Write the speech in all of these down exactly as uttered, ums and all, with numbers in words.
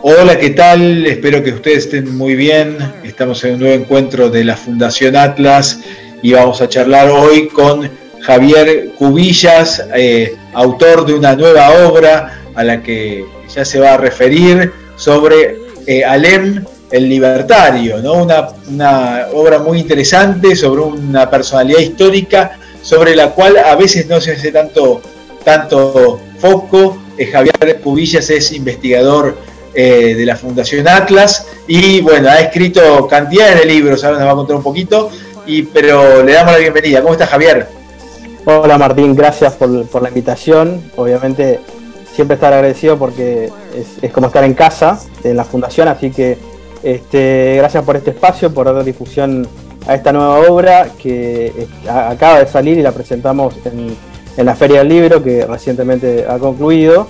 Hola, ¿qué tal? Espero que ustedes estén muy bien. Estamos en un nuevo encuentro de la Fundación Atlas y vamos a charlar hoy con Javier Cubillas, eh, autor de una nueva obra a la que ya se va a referir sobre eh, Alem el Libertario, ¿no? Una, una obra muy interesante sobre una personalidad histórica sobre la cual a veces no se hace tanto, tanto foco. Eh, Javier Cubillas es investigador eh, de la Fundación Atlas y bueno, ha escrito cantidades de libros, ahora nos va a contar un poquito, y, pero le damos la bienvenida. ¿Cómo está, Javier? Hola Martín, gracias por, por la invitación. Obviamente siempre estar agradecido porque es, es como estar en casa, en la Fundación, así que este, gracias por este espacio, por dar difusión a esta nueva obra que eh, acaba de salir y la presentamos en, en la Feria del Libro, que recientemente ha concluido.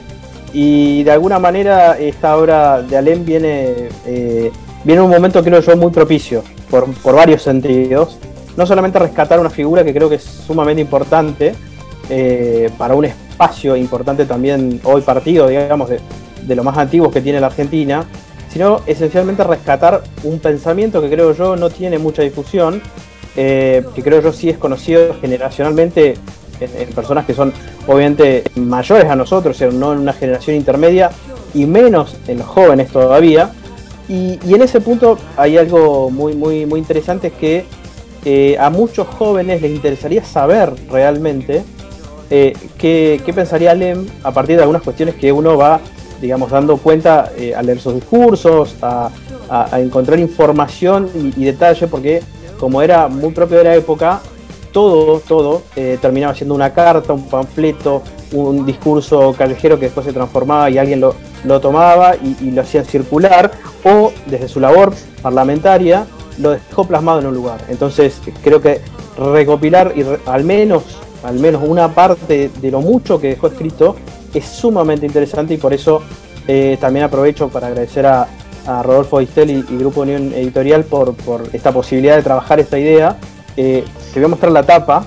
Y de alguna manera esta obra de Alem viene, eh, viene en un momento, creo yo, muy propicio, por, por varios sentidos. No solamente rescatar una figura que creo que es sumamente importante eh, para un espacio importante también hoy partido, digamos, de, de lo más antiguos que tiene la Argentina, sino esencialmente rescatar un pensamiento que creo yo no tiene mucha difusión, eh, que creo yo sí es conocido generacionalmente en, en personas que son obviamente mayores a nosotros, o sea, no en una generación intermedia, y menos en los jóvenes todavía. Y, y en ese punto hay algo muy, muy, muy interesante, es que Eh, a muchos jóvenes les interesaría saber realmente eh, qué, qué pensaría Alem a partir de algunas cuestiones que uno va, digamos, dando cuenta eh, al leer sus discursos, a, a, a encontrar información y, y detalle, porque como era muy propio de la época, todo, todo eh, terminaba siendo una carta, un panfleto, un discurso callejero que después se transformaba y alguien lo, lo tomaba y, y lo hacían circular, o desde su labor parlamentaria lo dejó plasmado en un lugar. Entonces creo que recopilar y re, al menos al menos una parte de lo mucho que dejó escrito es sumamente interesante, y por eso eh, también aprovecho para agradecer a, a Rodolfo Distel y, y Grupo Unión Editorial por, por esta posibilidad de trabajar esta idea. Eh, te voy a mostrar la tapa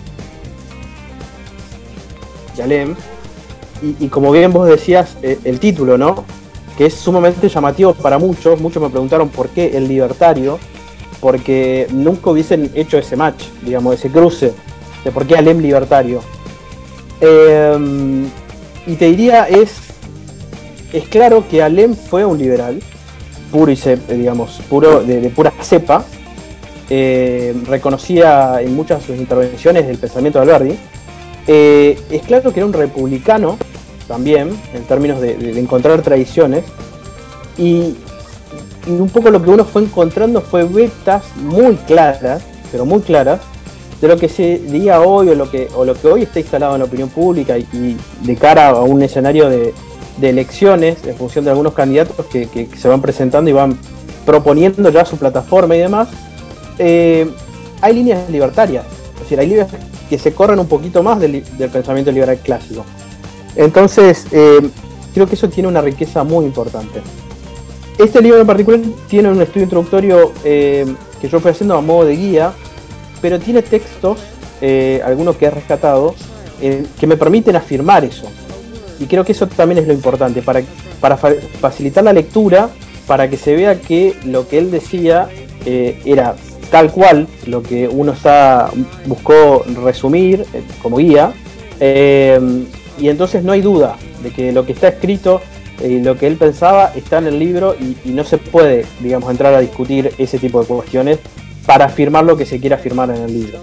de Alem y, y como bien vos decías, eh, el título, ¿no?, que es sumamente llamativo para muchos. Muchos me preguntaron por qué El Libertario, porque nunca hubiesen hecho ese match, digamos, ese cruce de por qué Alem Libertario. Eh, y te diría, es, es claro que Alem fue un liberal, puro y cepa, digamos, puro, de, de pura cepa. Eh, reconocía en muchas de sus intervenciones el pensamiento de Alberdi. Eh, es claro que era un republicano también, en términos de, de, de encontrar tradiciones, y Y un poco lo que uno fue encontrando fue vetas muy claras, pero muy claras, de lo que se diría hoy o lo que, o lo que hoy está instalado en la opinión pública y, y de cara a un escenario de, de elecciones en función de algunos candidatos que, que, que se van presentando y van proponiendo ya su plataforma y demás. Eh, hay líneas libertarias, es decir, hay líneas que se corren un poquito más del, del pensamiento liberal clásico. Entonces, eh, creo que eso tiene una riqueza muy importante. Este libro en particular tiene un estudio introductorio eh, que yo fui haciendo a modo de guía, pero tiene textos, eh, algunos que he rescatado, eh, que me permiten afirmar eso. Y creo que eso también es lo importante, para, para fa facilitar la lectura, para que se vea que lo que él decía eh, era tal cual lo que uno está, buscó resumir eh, como guía, eh, y entonces no hay duda de que lo que está escrito y lo que él pensaba está en el libro, y, y no se puede, digamos, entrar a discutir ese tipo de cuestiones para afirmar lo que se quiera afirmar en el libro.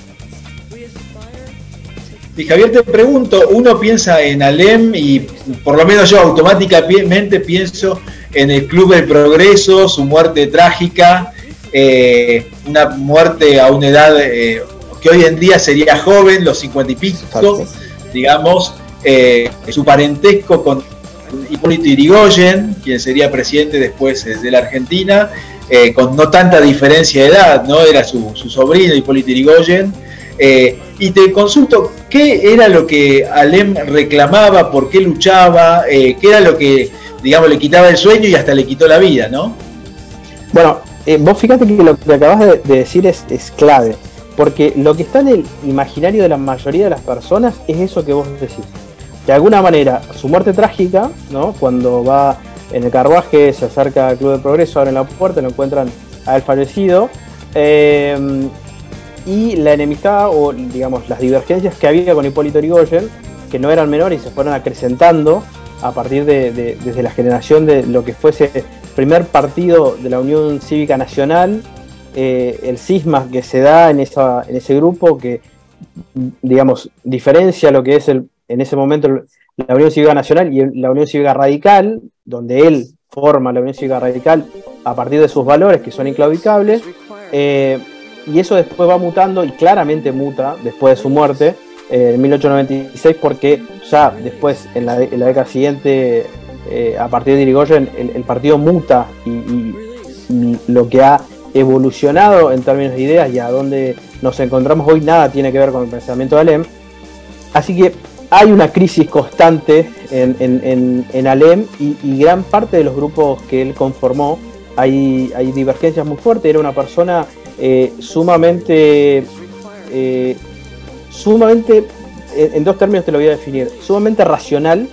Y Javier, te pregunto, uno piensa en Alem y por lo menos yo automáticamente pienso en el Club del Progreso, su muerte trágica, eh, una muerte a una edad eh, que hoy en día sería joven, los cincuenta y pico, exacto, digamos, eh, su parentesco con Hipólito Yrigoyen, quien sería presidente después de la Argentina, eh, con no tanta diferencia de edad, ¿no? Era su, su sobrino Hipólito Yrigoyen. Eh, y te consulto, ¿qué era lo que Alem reclamaba? ¿Por qué luchaba? Eh, ¿Qué era lo que, digamos, le quitaba el sueño y hasta le quitó la vida, ¿no? Bueno, eh, vos fíjate que lo que acabas de, de decir es, es clave, porque lo que está en el imaginario de la mayoría de las personas es eso que vos decís. De alguna manera, su muerte trágica, ¿no?, cuando va en el carruaje, se acerca al Club del Progreso, abren la puerta, lo encuentran a él fallecido. Eh, y la enemistad, o digamos las divergencias que había con Hipólito Yrigoyen, que no eran menores y se fueron acrecentando a partir de, de desde la generación de lo que fuese el primer partido de la Unión Cívica Nacional, eh, el cisma que se da en, esa, en ese grupo que, digamos, diferencia lo que es el, en ese momento la Unión Cívica Nacional y la Unión Cívica Radical, donde él forma la Unión Cívica Radical a partir de sus valores que son inclaudicables, eh, y eso después va mutando, y claramente muta después de su muerte, eh, en mil ochocientos noventa y seis, porque ya después, en la, en la década siguiente, eh, a partir de Yrigoyen, el, el partido muta, y, y, y lo que ha evolucionado en términos de ideas y a donde nos encontramos hoy nada tiene que ver con el pensamiento de Alem. Así que hay una crisis constante en, en, en, en Alem, y, y gran parte de los grupos que él conformó hay, hay divergencias muy fuertes. Era una persona eh, sumamente, eh, sumamente, en, en dos términos te lo voy a definir, sumamente racional,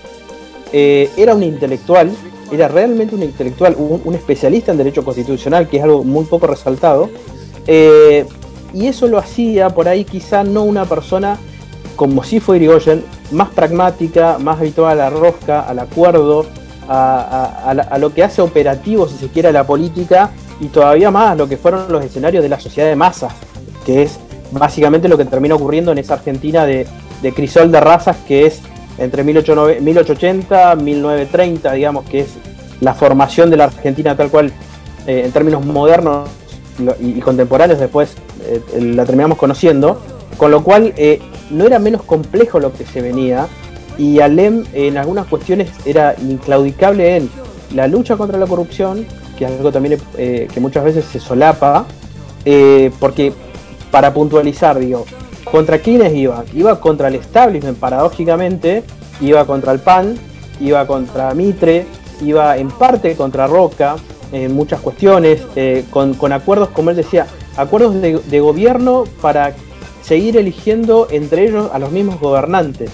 eh, era un intelectual, era realmente un intelectual, un, un especialista en derecho constitucional, que es algo muy poco resaltado, eh, y eso lo hacía por ahí quizá no una persona como sí fue Yrigoyen, más pragmática, más habituada a la rosca, al acuerdo, a, a, a, la, a lo que hace operativo, si se quiere, a la política, y todavía más lo que fueron los escenarios de la sociedad de masas, que es básicamente lo que termina ocurriendo en esa Argentina de, de crisol de razas, que es entre mil ochocientos ochenta y mil novecientos treinta, digamos, que es la formación de la Argentina tal cual, eh, en términos modernos y, y contemporáneos, después eh, la terminamos conociendo, con lo cual eh, no era menos complejo lo que se venía, y Alem en algunas cuestiones era inclaudicable en la lucha contra la corrupción, que es algo también eh, que muchas veces se solapa, eh, porque para puntualizar, digo, ¿contra quiénes iba? Iba contra el establishment, paradójicamente, iba contra el P A N, iba contra Mitre, iba en parte contra Roca, en muchas cuestiones, eh, con, con acuerdos, como él decía, acuerdos de, de gobierno para seguir eligiendo entre ellos a los mismos gobernantes.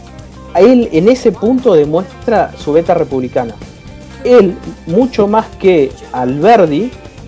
Él en ese punto demuestra su beta republicana. Él, mucho más que Alberdi,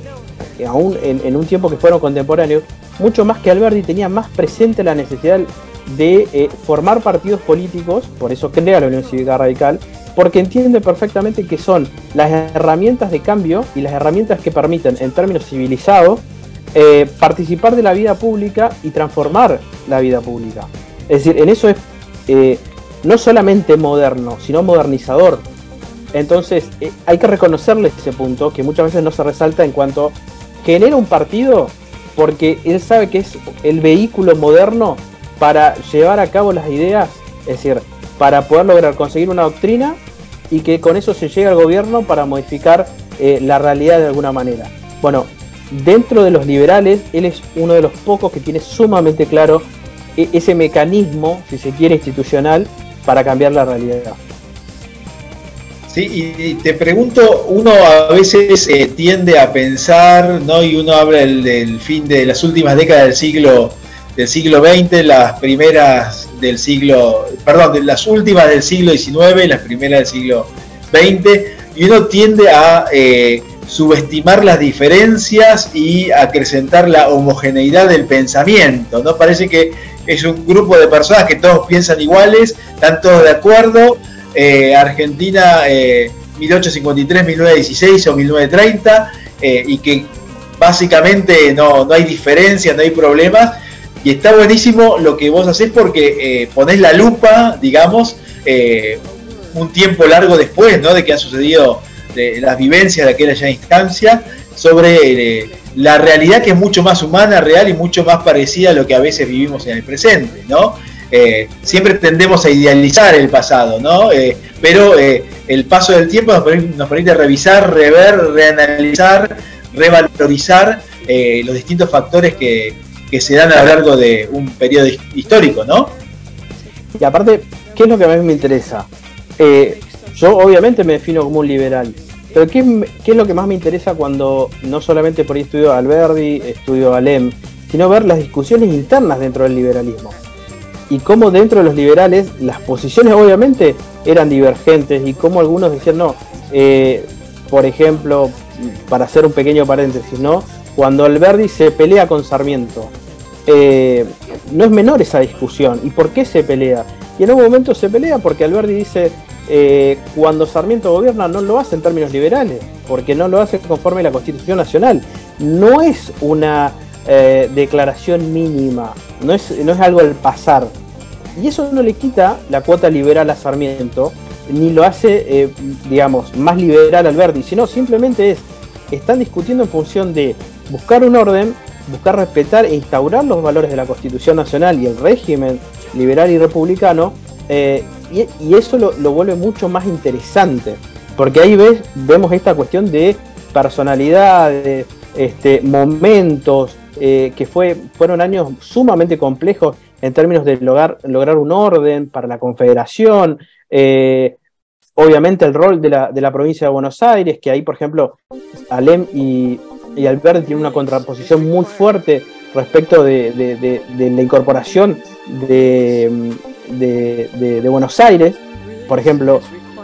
aún en, en un tiempo que fueron contemporáneos, mucho más que Alberdi tenía más presente la necesidad de eh, formar partidos políticos, por eso crea la Unión Cívica Radical, porque entiende perfectamente que son las herramientas de cambio y las herramientas que permiten, en términos civilizados, Eh, participar de la vida pública y transformar la vida pública. Es decir, en eso es eh, no solamente moderno, sino modernizador. Entonces eh, hay que reconocerle ese punto que muchas veces no se resalta, en cuanto genera un partido porque él sabe que es el vehículo moderno para llevar a cabo las ideas, es decir, para poder lograr conseguir una doctrina y que con eso se llegue al gobierno para modificar eh, la realidad de alguna manera. Bueno, dentro de los liberales, él es uno de los pocos que tiene sumamente claro ese mecanismo, si se quiere, institucional, para cambiar la realidad. Sí, y te pregunto, uno a veces eh, tiende a pensar, ¿no? Y uno habla del, del fin de las últimas décadas del siglo del siglo veinte, las primeras del siglo, perdón, de las últimas del siglo diecinueve, las primeras del siglo veinte, y uno tiende a eh, subestimar las diferencias y acrecentar la homogeneidad del pensamiento, ¿no? Parece que es un grupo de personas que todos piensan iguales, están todos de acuerdo. eh, Argentina eh, mil ochocientos cincuenta y tres, mil novecientos dieciséis o mil novecientos treinta, eh, y que básicamente no, no hay diferencias, no hay problemas, y está buenísimo lo que vos hacés porque eh, ponés la lupa, digamos, eh, un tiempo largo después, ¿no?, de que han sucedido de las vivencias de aquella ya instancia, sobre eh, la realidad, que es mucho más humana, real y mucho más parecida a lo que a veces vivimos en el presente, ¿no? Eh, siempre tendemos a idealizar el pasado, ¿no? Eh, pero eh, el paso del tiempo nos permite, nos permite revisar, rever, reanalizar, revalorizar eh, los distintos factores que, que se dan a lo largo de un periodo histórico, ¿no? Y aparte, ¿qué es lo que a mí me interesa? Eh, yo obviamente me defino como un liberal, pero ¿qué, ¿qué es lo que más me interesa cuando no solamente por ahí estudio a Alberdi, estudio a Alem, sino ver las discusiones internas dentro del liberalismo? Y cómo dentro de los liberales las posiciones obviamente eran divergentes, y cómo algunos decían, no, Eh, por ejemplo, para hacer un pequeño paréntesis, ¿no? Cuando Alberdi se pelea con Sarmiento, eh, no es menor esa discusión. ¿Y por qué se pelea? Y en un momento se pelea porque Alberdi dice, eh, cuando Sarmiento gobierna no lo hace en términos liberales, porque no lo hace conforme a la Constitución Nacional. No es una eh, declaración mínima, no es, no es algo al pasar. Y eso no le quita la cuota liberal a Sarmiento, ni lo hace, eh, digamos, más liberal a Alberdi, sino simplemente es, están discutiendo en función de buscar un orden, buscar respetar e instaurar los valores de la Constitución Nacional y el régimen liberal y republicano, eh, y, y eso lo, lo vuelve mucho más interesante, porque ahí ves, vemos esta cuestión de personalidades, este, momentos, eh, que fue, fueron años sumamente complejos en términos de lograr, lograr un orden para la Confederación, eh, obviamente el rol de la, de la provincia de Buenos Aires, que ahí, por ejemplo, Alem y, y Alberdi tienen una contraposición muy fuerte respecto de, de, de, de la incorporación de, de, de, de Buenos Aires. Por ejemplo,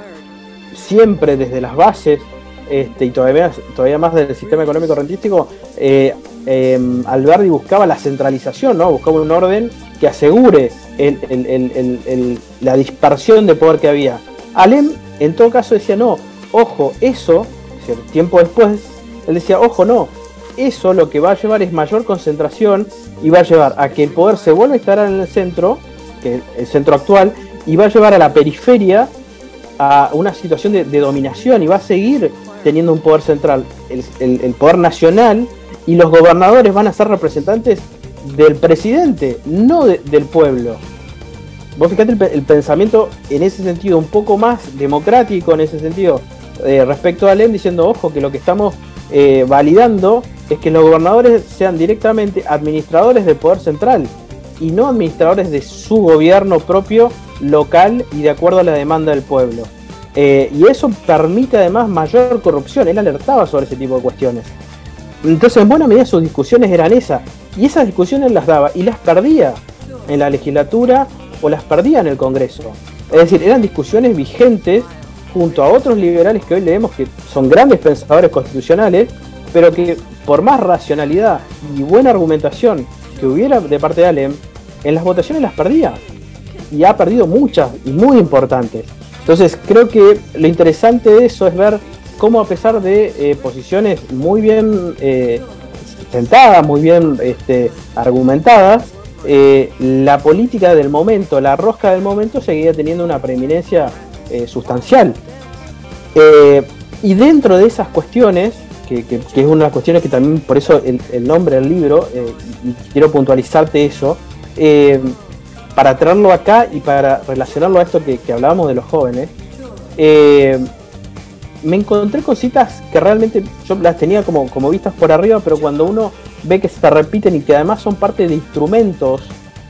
siempre desde las bases, este, y todavía, todavía más del sistema económico rentístico, eh, eh, Alberdi buscaba la centralización, ¿no? Buscaba un orden que asegure el, el, el, el, el, la dispersión de poder que había. Alem, en todo caso, decía, no, ojo, eso, tiempo después, él decía, ojo, no, eso lo que va a llevar es mayor concentración y va a llevar a que el poder se vuelva a instalar en el centro, que es el centro actual, y va a llevar a la periferia a una situación de, de dominación, y va a seguir teniendo un poder central, el, el, el poder nacional, y los gobernadores van a ser representantes del presidente, no de, del pueblo. Vos fijate el, el pensamiento en ese sentido un poco más democrático, en ese sentido, eh, respecto a Alem, diciendo, ojo, que lo que estamos eh, validando es que los gobernadores sean directamente administradores del poder central y no administradores de su gobierno propio, local y de acuerdo a la demanda del pueblo. Eh, y eso permite además mayor corrupción. Él alertaba sobre ese tipo de cuestiones. Entonces, en buena medida sus discusiones eran esas, y esas discusiones las daba y las perdía en la legislatura o las perdía en el Congreso. Es decir, eran discusiones vigentes junto a otros liberales que hoy leemos que son grandes pensadores constitucionales, pero que por más racionalidad y buena argumentación que hubiera de parte de Alem, en las votaciones las perdía, y ha perdido muchas y muy importantes. Entonces creo que lo interesante de eso es ver cómo, a pesar de eh, posiciones muy bien eh, sentadas, muy bien este, argumentadas, eh, la política del momento, la rosca del momento, seguía teniendo una preeminencia eh, sustancial. Eh, y dentro de esas cuestiones, que, que, que es una de las cuestiones que también, por eso el, el nombre del libro, eh, y quiero puntualizarte eso, eh, para traerlo acá y para relacionarlo a esto que, que hablábamos de los jóvenes, eh, me encontré cositas que realmente yo las tenía como, como vistas por arriba, pero cuando uno ve que se repiten y que además son parte de instrumentos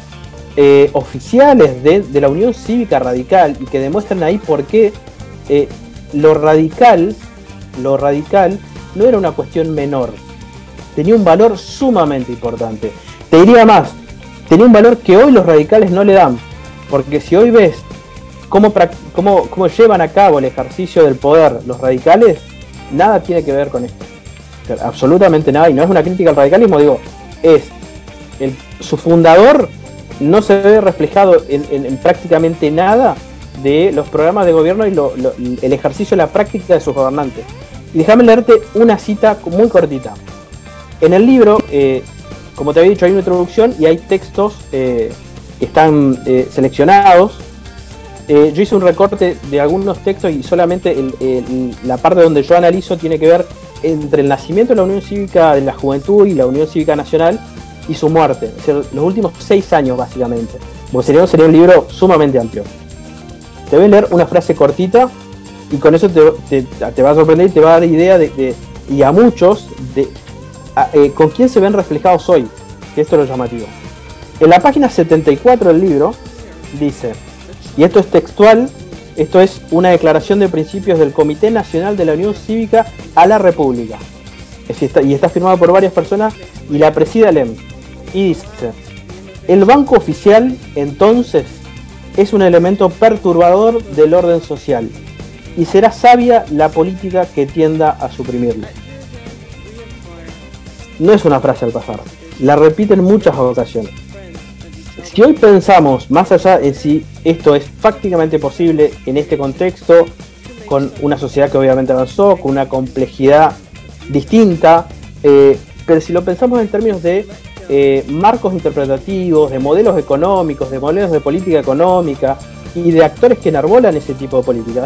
eh, oficiales de, de la Unión Cívica Radical, y que demuestran ahí por qué eh, lo radical, lo radical no era una cuestión menor, tenía un valor sumamente importante. Te diría más, tenía un valor que hoy los radicales no le dan, porque si hoy ves cómo, cómo, cómo llevan a cabo el ejercicio del poder los radicales, nada tiene que ver con esto, absolutamente nada, y no es una crítica al radicalismo, digo, es el, su fundador no se ve reflejado en, en, en prácticamente nada de los programas de gobierno y lo, lo, el ejercicio, la práctica de sus gobernantes. Y déjame leerte una cita muy cortita. En el libro, eh, como te había dicho, hay una introducción y hay textos eh, que están eh, seleccionados. Eh, yo hice un recorte de algunos textos y solamente el, el, la parte donde yo analizo tiene que ver entre el nacimiento de la Unión Cívica de la Juventud y la Unión Cívica Nacional y su muerte, es decir, los últimos seis años básicamente, porque sería, sería un libro sumamente amplio. Te voy a leer una frase cortita y con eso te, te, te va a sorprender y te va a dar idea de, de y a muchos de a, eh, con quién se ven reflejados hoy, que esto es lo llamativo. En la página setenta y cuatro del libro dice, y esto es textual, esto es una declaración de principios del Comité Nacional de la Unión Cívica a la República, es decir, está, y está firmado por varias personas y la preside Alem, y dice, el banco oficial entonces es un elemento perturbador del orden social, y será sabia la política que tienda a suprimirlo. No es una frase al pasar, la repite en muchas ocasiones. Si hoy pensamos más allá en si esto es prácticamente posible en este contexto, con una sociedad que obviamente avanzó, con una complejidad distinta, eh, pero si lo pensamos en términos de eh, marcos interpretativos, de modelos económicos, de modelos de política económica y de actores que enarbolan ese tipo de políticas,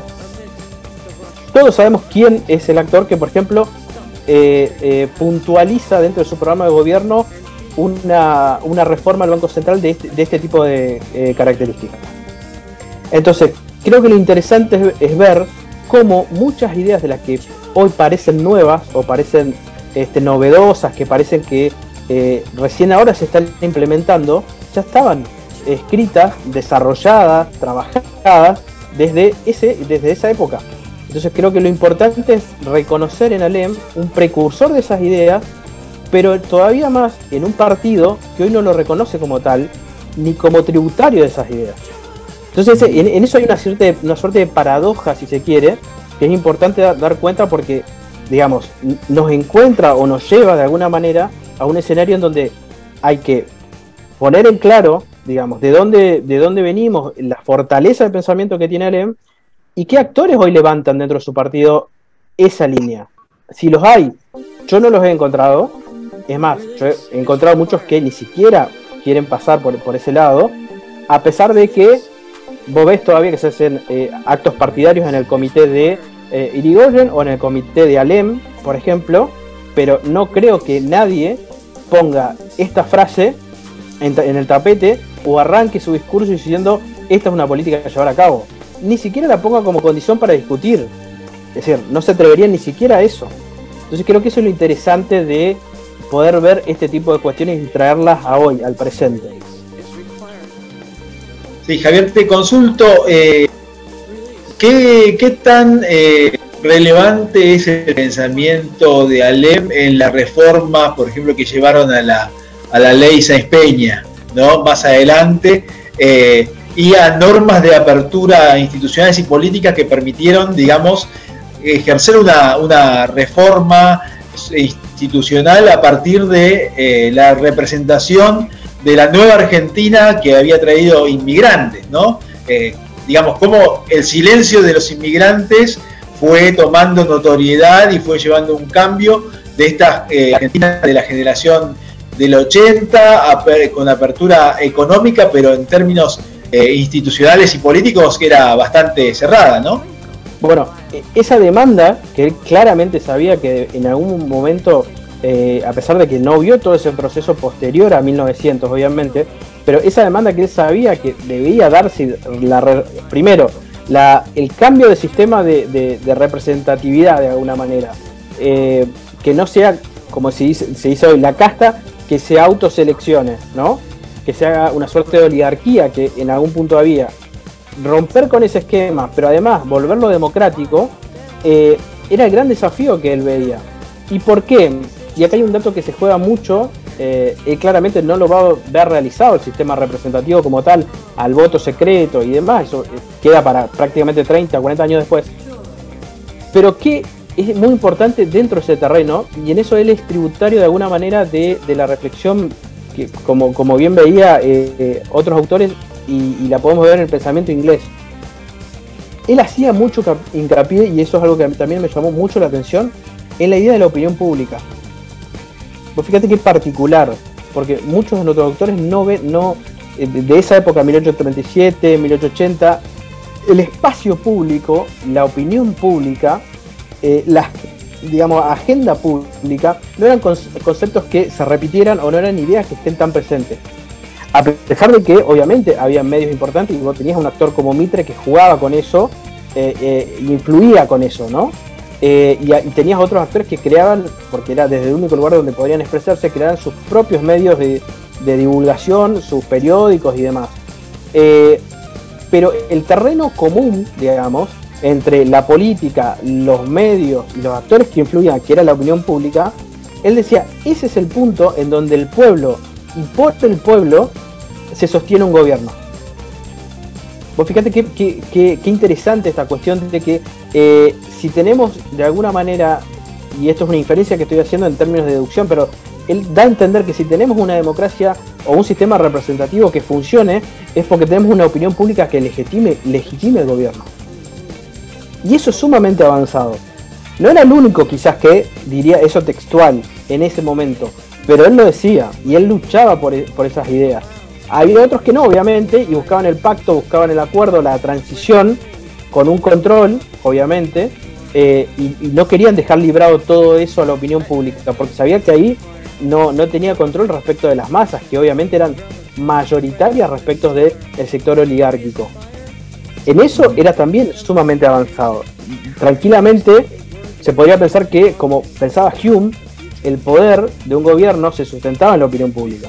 todos sabemos quién es el actor que, por ejemplo, eh, eh, puntualiza dentro de su programa de gobierno una, una reforma al Banco Central de este, de este tipo de eh, características. Entonces, creo que lo interesante es, es ver cómo muchas ideas de las que hoy parecen nuevas o parecen este, novedosas, que parecen que eh, recién ahora se están implementando, ya estaban escritas, desarrolladas, trabajadas desde, ese, desde esa época. Entonces creo que lo importante es reconocer en Alem un precursor de esas ideas, pero todavía más en un partido que hoy no lo reconoce como tal, ni como tributario de esas ideas. Entonces en, en eso hay una, cierta, una suerte de paradoja, si se quiere, que es importante dar, dar cuenta porque, digamos, nos encuentra o nos lleva de alguna manera a un escenario en donde hay que poner en claro, digamos, de dónde, de dónde venimos, la fortaleza de pensamiento que tiene Alem, y qué actores hoy levantan dentro de su partido esa línea. Si los hay, yo no los he encontrado. Es más, yo he encontrado muchos que ni siquiera quieren pasar por, por ese lado, a pesar de que vos ves todavía que se hacen eh, actos partidarios en el comité de eh, Irigoyen o en el comité de Alem, por ejemplo, pero no creo que nadie ponga esta frase en, en el tapete o arranque su discurso diciendo esta es una política que llevar a cabo. Ni siquiera la ponga como condición para discutir. Es decir, no se atreverían ni siquiera a eso. Entonces creo que eso es lo interesante de poder ver este tipo de cuestiones y traerlas a hoy, al presente. Sí, Javier, te consulto, eh, ¿qué, qué tan eh, relevante es el pensamiento de Alem en la reforma, por ejemplo, que llevaron a la, a la ley Sáenz Peña, ¿no? Más adelante, eh, y a normas de apertura institucionales y políticas que permitieron, digamos, ejercer una, una reforma institucional a partir de eh, la representación de la nueva Argentina que había traído inmigrantes, ¿no? Eh, digamos, cómo el silencio de los inmigrantes fue tomando notoriedad y fue llevando un cambio de esta eh, Argentina de la generación del ochenta, a, con apertura económica, pero en términos eh, institucionales y políticos que era bastante cerrada, ¿no? Bueno, esa demanda, que él claramente sabía que en algún momento, eh, a pesar de que no vio todo ese proceso posterior a mil novecientos, obviamente, pero esa demanda que él sabía que debía darse, la, primero, la, el cambio de sistema de, de, de representatividad de alguna manera, eh, que no sea, como se dice, se dice hoy, la casta que se autoseleccione, ¿no? Que se haga una suerte de oligarquía que en algún punto había. Romper con ese esquema, pero además volverlo democrático, eh, era el gran desafío que él veía. ¿Y por qué? Y acá hay un dato que se juega mucho, eh, él claramente no lo va a ver realizado el sistema representativo como tal, al voto secreto y demás, eso queda para prácticamente treinta, cuarenta años después. Pero que es muy importante dentro de ese terreno, y en eso él es tributario de alguna manera de, de la reflexión que, como, como bien veía eh, eh, otros autores, Y, y la podemos ver en el pensamiento inglés. Él hacía mucho hincapié, y eso es algo que también me llamó mucho la atención, en la idea de la opinión pública. Pues fíjate que particular, porque muchos de nuestros autores no ven, no, de esa época, mil ochocientos treinta y siete, mil ochocientos ochenta, el espacio público, la opinión pública, eh, la digamos, agenda pública, no eran conceptos que se repitieran o no eran ideas que estén tan presentes. A pesar de que, obviamente, había medios importantes y vos tenías un actor como Mitre que jugaba con eso, eh, eh, influía con eso, ¿no? Eh, y, y tenías otros actores que creaban, porque era desde el único lugar donde podrían expresarse, creaban sus propios medios de, de divulgación, sus periódicos y demás. Eh, pero el terreno común, digamos, entre la política, los medios y los actores que influían, que era la opinión pública, él decía, ese es el punto en donde el pueblo, y por el pueblo, se sostiene un gobierno. vos fíjate qué que, que, que interesante esta cuestión de que eh, si tenemos de alguna manera, y esto es una inferencia que estoy haciendo en términos de deducción, pero él da a entender que si tenemos una democracia o un sistema representativo que funcione, es porque tenemos una opinión pública que legitime, legitime el gobierno. Y eso es sumamente avanzado. No era el único quizás que diría eso textual en ese momento, pero él lo decía y él luchaba por, por esas ideas. Había otros que no, obviamente, y buscaban el pacto, buscaban el acuerdo, la transición, con un control, obviamente, eh, y, y no querían dejar librado todo eso a la opinión pública, porque sabía que ahí no, no tenía control respecto de las masas, que obviamente eran mayoritarias respecto del sector oligárquico. En eso era también sumamente avanzado. Tranquilamente se podría pensar que, como pensaba Hume, el poder de un gobierno se sustentaba en la opinión pública.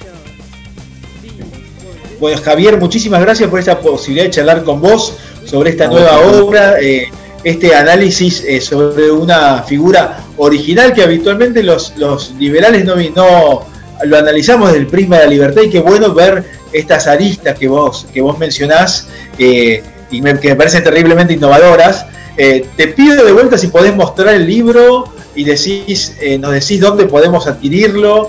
Bueno, Javier, muchísimas gracias por esta posibilidad de charlar con vos sobre esta nueva obra, eh, este análisis eh, sobre una figura original que habitualmente los, los liberales no, no lo analizamos desde el prisma de la libertad, y qué bueno ver estas aristas que vos, que vos mencionás eh, y me, que me parecen terriblemente innovadoras. Eh, te pido de vuelta si podés mostrar el libro y decís, eh, nos decís dónde podemos adquirirlo.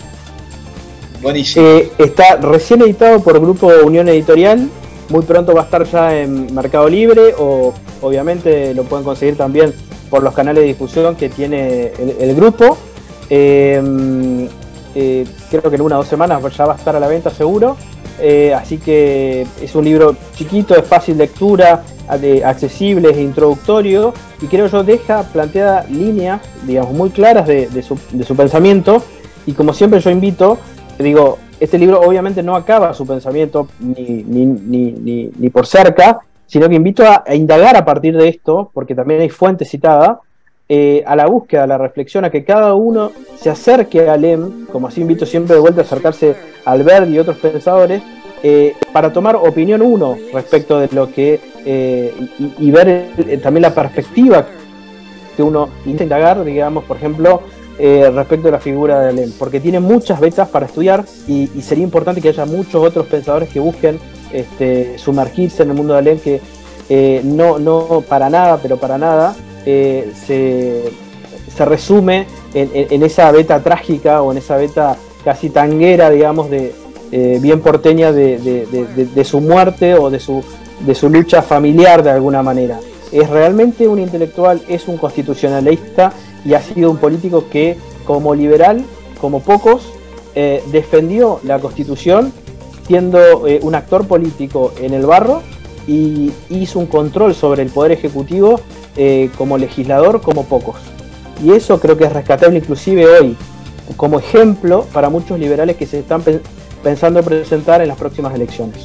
Buenísimo. Eh, está recién editado por Grupo Unión Editorial, muy pronto va a estar ya en Mercado Libre, o obviamente lo pueden conseguir también por los canales de difusión que tiene el, el grupo. Eh, eh, creo que en una o dos semanas ya va a estar a la venta seguro, eh, así que es un libro chiquito, de fácil lectura, de, accesible, es introductorio, y creo yo deja planteada líneas, digamos, muy claras de, de, su, de su pensamiento, y como siempre yo invito, digo, este libro obviamente no acaba su pensamiento ni, ni, ni, ni, ni por cerca, sino que invito a, a indagar a partir de esto, porque también hay fuente citada, eh, a la búsqueda, a la reflexión, a que cada uno se acerque a Alem, como así invito siempre de vuelta a acercarse a Alberti y otros pensadores, eh, para tomar opinión uno respecto de lo que, eh, y, y ver eh, también la perspectiva que uno intenta indagar, digamos, por ejemplo, Eh, respecto a la figura de Alem, porque tiene muchas vetas para estudiar, y, y sería importante que haya muchos otros pensadores que busquen este, sumergirse en el mundo de Alem, que eh, no, no para nada, pero para nada eh, se, se resume en, en, en esa beta trágica o en esa beta casi tanguera, digamos, de eh, bien porteña de, de, de, de, de su muerte o de su, de su lucha familiar de alguna manera. Es realmente un intelectual, es un constitucionalista, y ha sido un político que, como liberal, como pocos, eh, defendió la Constitución, siendo eh, un actor político en el barro, y hizo un control sobre el Poder Ejecutivo eh, como legislador, como pocos. Y eso creo que es rescatable inclusive hoy, como ejemplo para muchos liberales que se están pe- pensando presentar en las próximas elecciones.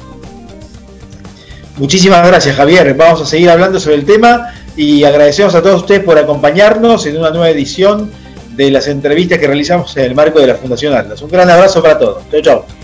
Muchísimas gracias, Javier. Vamos a seguir hablando sobre el tema, y agradecemos a todos ustedes por acompañarnos en una nueva edición de las entrevistas que realizamos en el marco de la Fundación Atlas. Un gran abrazo para todos. Chau, chau.